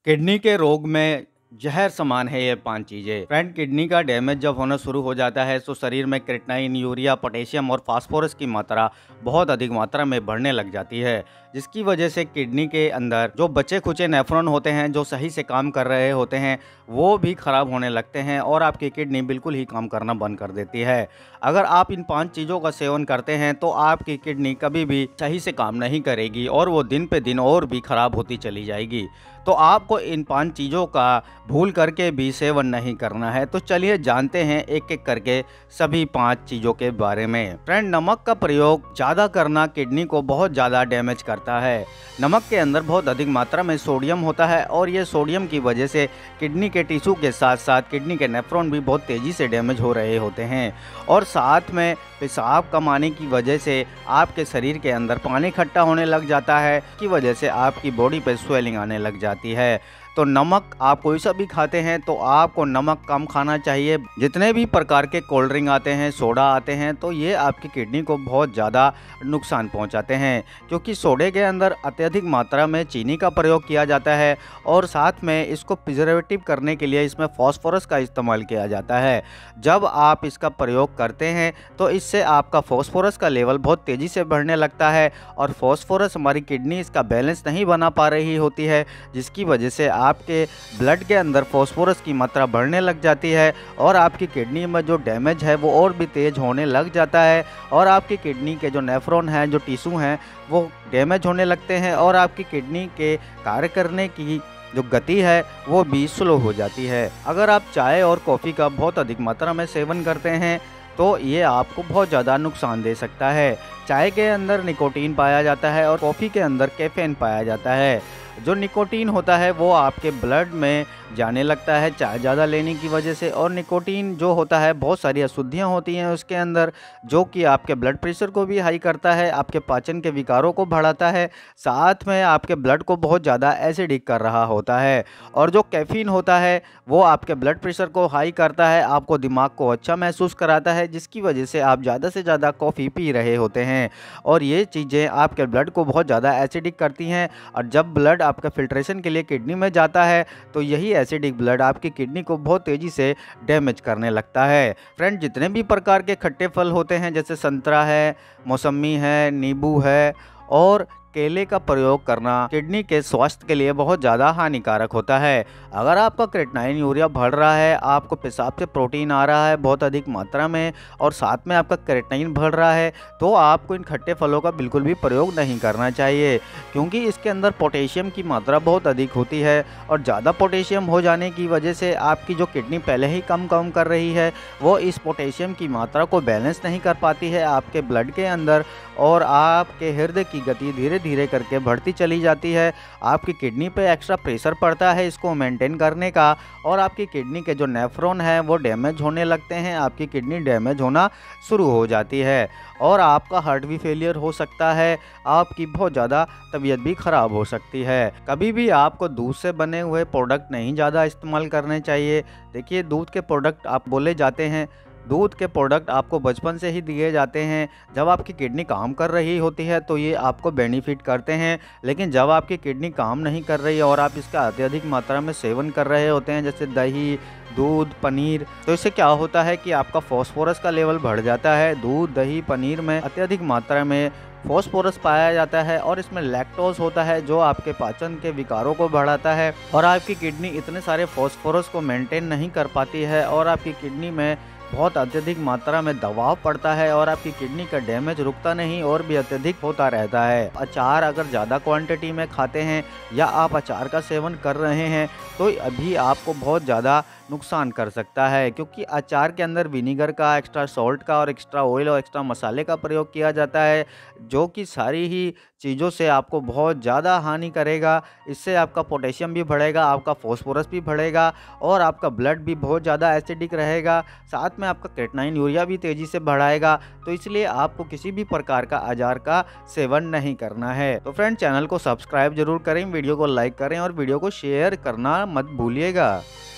Kidney के रोग में जहर समान है ये 5 चीज़ें। फ्रेंड, किडनी का डैमेज जब होना शुरू हो जाता है तो शरीर में क्रेटिनिन, यूरिया, पोटेशियम और फास्फोरस की मात्रा बहुत अधिक मात्रा में बढ़ने लग जाती है, जिसकी वजह से किडनी के अंदर जो बचे खुचे नेफ्रॉन होते हैं जो सही से काम कर रहे होते हैं वो भी खराब होने लगते हैं और आपकी किडनी बिल्कुल ही काम करना बंद कर देती है। अगर आप इन 5 चीज़ों का सेवन करते हैं तो आपकी किडनी कभी भी सही से काम नहीं करेगी और वो दिन पे दिन और भी खराब होती चली जाएगी। तो आपको इन 5 चीज़ों का भूल करके भी सेवन नहीं करना है। तो चलिए जानते हैं एक एक करके सभी 5 चीज़ों के बारे में। फ्रेंड, नमक का प्रयोग ज़्यादा करना किडनी को बहुत ज़्यादा डैमेज करता है। नमक के अंदर बहुत अधिक मात्रा में सोडियम होता है और ये सोडियम की वजह से किडनी के टिश्यू के साथ साथ किडनी के नेफ्रॉन भी बहुत तेज़ी से डैमेज हो रहे होते हैं और साथ में पेशाब कम आने की वजह से आपके शरीर के अंदर पानी इकट्ठा होने लग जाता है, की वजह से आपकी बॉडी पे स्वेलिंग आने लग जाती है। तो नमक आप कोई सा भी खाते हैं तो आपको नमक कम खाना चाहिए। जितने भी प्रकार के कोल्ड ड्रिंक आते हैं, सोडा आते हैं, तो ये आपकी किडनी को बहुत ज़्यादा नुकसान पहुंचाते हैं क्योंकि सोडे के अंदर अत्यधिक मात्रा में चीनी का प्रयोग किया जाता है और साथ में इसको प्रिजर्वेटिव करने के लिए इसमें फास्फोरस का इस्तेमाल किया जाता है। जब आप इसका प्रयोग करते हैं तो इससे आपका फास्फोरस का लेवल बहुत तेज़ी से बढ़ने लगता है और फास्फोरस हमारी किडनी इसका बैलेंस नहीं बना पा रही होती है, जिसकी वजह से आपके ब्लड के अंदर फास्फोरस की मात्रा बढ़ने लग जाती है और आपकी किडनी में जो डैमेज है वो और भी तेज़ होने लग जाता है और आपकी किडनी के जो नेफ्रॉन हैं, जो टिश्यू हैं, वो डैमेज होने लगते हैं और आपकी किडनी के कार्य करने की जो गति है वो भी स्लो हो जाती है। अगर आप चाय और कॉफ़ी का बहुत अधिक मात्रा में सेवन करते हैं तो ये आपको बहुत ज़्यादा नुकसान दे सकता है। चाय के अंदर निकोटीन पाया जाता है और कॉफ़ी के अंदर कैफीन पाया जाता है। जो निकोटीन होता है वो आपके ब्लड में जाने लगता है चाय ज़्यादा लेने की वजह से और निकोटीन जो होता है बहुत सारी अशुद्धियाँ होती हैं उसके अंदर, जो कि आपके ब्लड प्रेशर को भी हाई करता है, आपके पाचन के विकारों को बढ़ाता है, साथ में आपके ब्लड को बहुत ज़्यादा एसिडिक कर रहा होता है। और जो कैफ़ीन होता है वो आपके ब्लड प्रेशर को हाई करता है, आपको दिमाग को अच्छा महसूस कराता है, जिसकी वजह से आप ज़्यादा से ज़्यादा कॉफ़ी पी रहे होते हैं और ये चीज़ें आपके ब्लड को बहुत ज़्यादा एसिडिक करती हैं और जब ब्लड आपका फिल्ट्रेशन के लिए किडनी में जाता है तो यही एसिडिक ब्लड आपकी किडनी को बहुत तेज़ी से डैमेज करने लगता है। फ्रेंड, जितने भी प्रकार के खट्टे फल होते हैं जैसे संतरा है, मौसमी है, नींबू है और केले का प्रयोग करना किडनी के स्वास्थ्य के लिए बहुत ज़्यादा हानिकारक होता है। अगर आपका क्रेटिनिन, यूरिया बढ़ रहा है, आपको पेशाब से प्रोटीन आ रहा है बहुत अधिक मात्रा में और साथ में आपका क्रेटिनिन बढ़ रहा है तो आपको इन खट्टे फलों का बिल्कुल भी प्रयोग नहीं करना चाहिए क्योंकि इसके अंदर पोटेशियम की मात्रा बहुत अधिक होती है और ज़्यादा पोटेशियम हो जाने की वजह से आपकी जो किडनी पहले ही कम कर रही है वो इस पोटेशियम की मात्रा को बैलेंस नहीं कर पाती है आपके ब्लड के अंदर और आपके हृदय की गति धीरे धीरे करके बढ़ती चली जाती है। आपकी किडनी पे एक्स्ट्रा प्रेशर पड़ता है इसको मेंटेन करने का और आपकी किडनी के जो नेफ्रॉन हैं वो डैमेज होने लगते हैं, आपकी किडनी डैमेज होना शुरू हो जाती है और आपका हार्ट भी फेलियर हो सकता है, आपकी बहुत ज़्यादा तबीयत भी ख़राब हो सकती है। कभी भी आपको दूध से बने हुए प्रोडक्ट नहीं ज़्यादा इस्तेमाल करने चाहिए। देखिए, दूध के प्रोडक्ट आप बोले जाते हैं, दूध के प्रोडक्ट आपको बचपन से ही दिए जाते हैं। जब आपकी किडनी काम कर रही होती है तो ये आपको बेनिफिट करते हैं, लेकिन जब आपकी किडनी काम नहीं कर रही और आप इसका अत्यधिक मात्रा में सेवन कर रहे होते हैं जैसे दही, दूध, पनीर, तो इससे क्या होता है कि आपका फास्फोरस का लेवल बढ़ जाता है। दूध, दही, पनीर में अत्यधिक मात्रा में फास्फोरस पाया जाता है और इसमें लैक्टोज होता है जो आपके पाचन के विकारों को बढ़ाता है और आपकी किडनी इतने सारे फास्फोरस को मेंटेन नहीं कर पाती है और आपकी किडनी में बहुत अत्यधिक मात्रा में दबाव पड़ता है और आपकी किडनी का डैमेज रुकता नहीं और भी अत्यधिक होता रहता है। अचार अगर ज़्यादा क्वांटिटी में खाते हैं या आप अचार का सेवन कर रहे हैं तो अभी आपको बहुत ज़्यादा नुकसान कर सकता है क्योंकि अचार के अंदर विनीगर का, एक्स्ट्रा सॉल्ट का और एक्स्ट्रा ऑयल और एक्स्ट्रा मसाले का प्रयोग किया जाता है जो कि सारी ही चीज़ों से आपको बहुत ज़्यादा हानि करेगा। इससे आपका पोटेशियम भी बढ़ेगा, आपका फास्फोरस भी बढ़ेगा और आपका ब्लड भी बहुत ज़्यादा एसिडिक रहेगा, साथ में आपका क्रेटिनिन, यूरिया भी तेज़ी से बढ़ाएगा। तो इसलिए आपको किसी भी प्रकार का अचार का सेवन नहीं करना है। तो फ्रेंड, चैनल को सब्सक्राइब जरूर करें, वीडियो को लाइक करें और वीडियो को शेयर करना मत भूलिएगा।